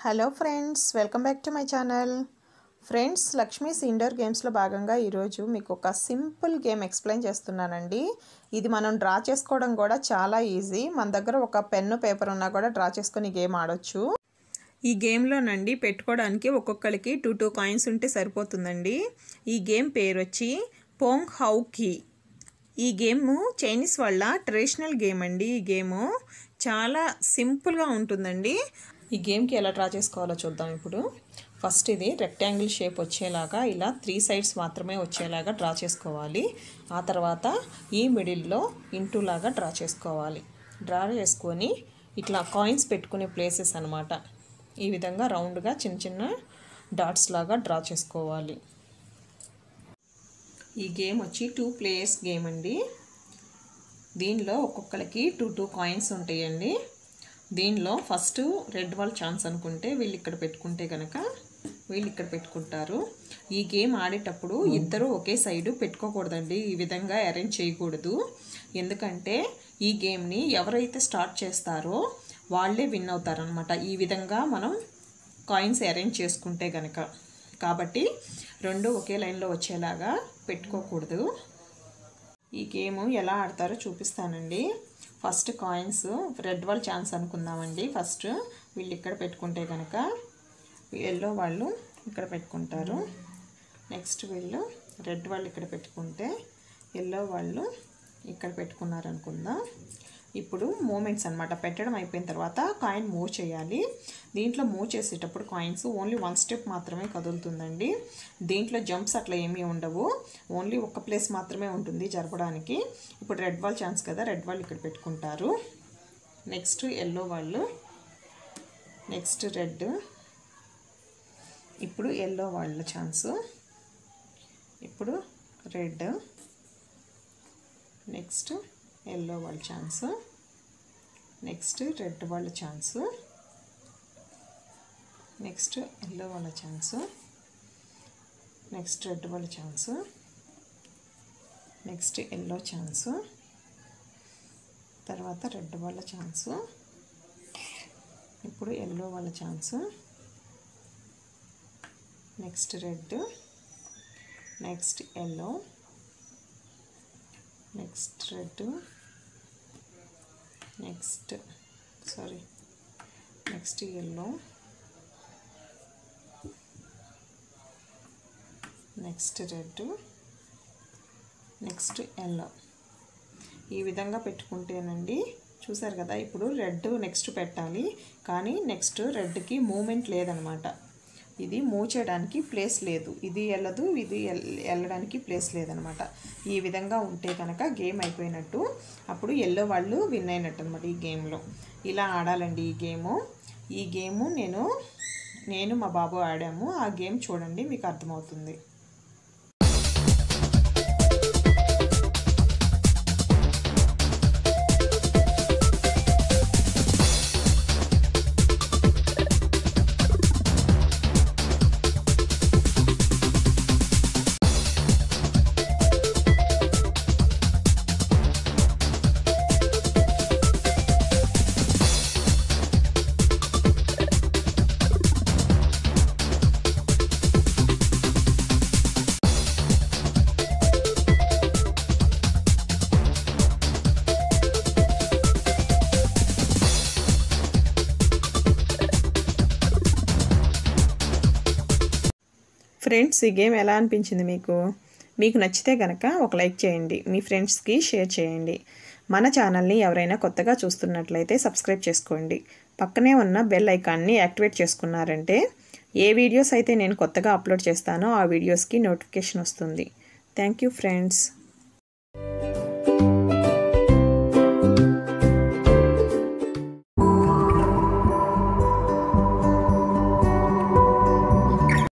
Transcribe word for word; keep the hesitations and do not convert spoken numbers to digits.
Hello friends, welcome back to my channel. Friends, Lakshmi's indoor గేమ్స్లో భాగంగా ఈరోజు మీకు ఒక సింపుల్ గేమ్ ఎక్స్ప్లెయిన్ చేస్తున్నానండి. ఇది మనం డ్రా చేసుకోవడం కూడా చాలా ఈజీ. మన దగ్గర ఒక పెన్ను పేపర్ ఉన్నా కూడా డ్రా చేసుకొని గేమ్ ఆడొచ్చు. ఈ గేమ్లోనండి పెట్టుకోవడానికి ఒక్కొక్కరికి టూ టూ కాయిన్స్ ఉంటే సరిపోతుందండి. ఈ గేమ్ పేరు వచ్చి పోంగ్ హౌ కీ. ఈ గేము చైనీస్ వాళ్ళ ట్రెడిషనల్ గేమ్ అండి. ఈ గేము చాలా సింపుల్గా ఉంటుందండి. ఈ గేమ్కి ఎలా డ్రా చేసుకోవాలో చూద్దాం. ఇప్పుడు ఫస్ట్ ఇది రెక్టాంగిల్ షేప్ వచ్చేలాగా ఇలా త్రీ సైడ్స్ మాత్రమే వచ్చేలాగా డ్రా చేసుకోవాలి. ఆ తర్వాత ఈ మిడిల్లో ఇంటూ లాగా డ్రా చేసుకోవాలి. డ్రా చేసుకొని ఇట్లా కాయిన్స్ పెట్టుకునే ప్లేసెస్ అన్నమాట. ఈ విధంగా రౌండ్గా చిన్న చిన్న డాట్స్ లాగా డ్రా చేసుకోవాలి. ఈ గేమ్ వచ్చి టూ ప్లేయర్స్ గేమ్ అండి. దీనిలో ఒక్కొక్కరికి టూ టూ కాయిన్స్ ఉంటాయండి. దీనిలో ఫస్ట్ రెడ్ వాళ్ళ ఛాన్స్ అనుకుంటే వీళ్ళు ఇక్కడ పెట్టుకుంటే కనుక వీళ్ళు ఇక్కడ పెట్టుకుంటారు. ఈ గేమ్ ఆడేటప్పుడు ఇద్దరు ఒకే సైడు పెట్టుకోకూడదండి. ఈ విధంగా అరేంజ్ చేయకూడదు. ఎందుకంటే ఈ గేమ్ని ఎవరైతే స్టార్ట్ చేస్తారో వాళ్ళే విన్ అవుతారనమాట. ఈ విధంగా మనం కాయిన్స్ అరేంజ్ చేసుకుంటే కనుక. కాబట్టి రెండు ఒకే లైన్లో వచ్చేలాగా పెట్టుకోకూడదు. ఈ గేమ్ ఎలా ఆడతారో చూపిస్తానండి. ఫస్ట్ కాయిన్స్ రెడ్ వాళ్ళ ఛాన్స్ అనుకుందామండి. ఫస్ట్ వీళ్ళు ఇక్కడ పెట్టుకుంటే కనుక ఎల్లో వాళ్ళు ఇక్కడ పెట్టుకుంటారు. నెక్స్ట్ వీళ్ళు రెడ్ వాళ్ళు ఇక్కడ పెట్టుకుంటే ఎల్లో వాళ్ళు ఇక్కడ పెట్టుకున్నారు అనుకుందాం. ఇప్పుడు మూమెంట్స్ అనమాట. పెట్టడం అయిపోయిన తర్వాత కాయిన్ మూవ్ చేయాలి. దీంట్లో మూవ్ చేసేటప్పుడు కాయిన్స్ ఓన్లీ వన్ స్టెప్ మాత్రమే కదులుతుందండి. దీంట్లో జంప్స్ అట్లా ఏమీ ఉండవు. ఓన్లీ ఒక ప్లేస్ మాత్రమే ఉంటుంది జరపడానికి. ఇప్పుడు రెడ్ బాల్ ఛాన్స్ కదా, రెడ్ బాల్ ఇక్కడ పెట్టుకుంటారు. నెక్స్ట్ ఎల్లో వాళ్ళు, నెక్స్ట్ రెడ్, ఇప్పుడు ఎల్లో వాళ్ళ ఛాన్సు, ఇప్పుడు రెడ్, నెక్స్ట్ ఎల్లో వాళ్ళ ఛాన్స్, నెక్స్ట్ రెడ్ వాళ్ళ ఛాన్స్, నెక్స్ట్ ఎల్లో వాళ్ళ ఛాన్స్, నెక్స్ట్ రెడ్ వాళ్ళ ఛాన్స్, నెక్స్ట్ ఎల్లో ఛాన్స్, తర్వాత రెడ్ వాళ్ళ ఛాన్స్, ఇప్పుడు ఎల్లో వాళ్ళ chance, next red, next yellow, next red, next sorry next yellow, next red, next yellow. ఈ విధంగా పెట్టుకుంటేనండి చూసారు కదా. ఇప్పుడు రెడ్ నెక్స్ట్ పెట్టాలి, కానీ నెక్స్ట్ రెడ్కి మూమెంట్ లేదనమాట. ఇది మూవ్ చేయడానికి ప్లేస్ లేదు. ఇది వెళ్ళదు, ఇది వెళ్ళడానికి ప్లేస్ లేదనమాట. ఈ విధంగా ఉంటే కనుక గేమ్ అయిపోయినట్టు. అప్పుడు ఎల్లో వాళ్ళు విన్ అయినట్టు అనమాట. ఈ గేమ్లో ఇలా ఆడాలండి. ఈ గేము ఈ గేము నేను నేను మా బాబు ఆడాము. ఆ గేమ్ చూడండి, మీకు అర్థమవుతుంది. ఫ్రెండ్స్, ఈ గేమ్ ఎలా అనిపించింది మీకు? మీకు నచ్చితే కనుక ఒక లైక్ చేయండి, మీ ఫ్రెండ్స్కి షేర్ చేయండి. మన ఛానల్ని ఎవరైనా కొత్తగా చూస్తున్నట్లయితే సబ్స్క్రైబ్ చేసుకోండి. పక్కనే ఉన్న బెల్ ఐకాన్ని యాక్టివేట్ చేసుకున్నారంటే ఏ వీడియోస్ అయితే నేను కొత్తగా అప్లోడ్ చేస్తానో ఆ వీడియోస్కి నోటిఫికేషన్ వస్తుంది. Thank you friends.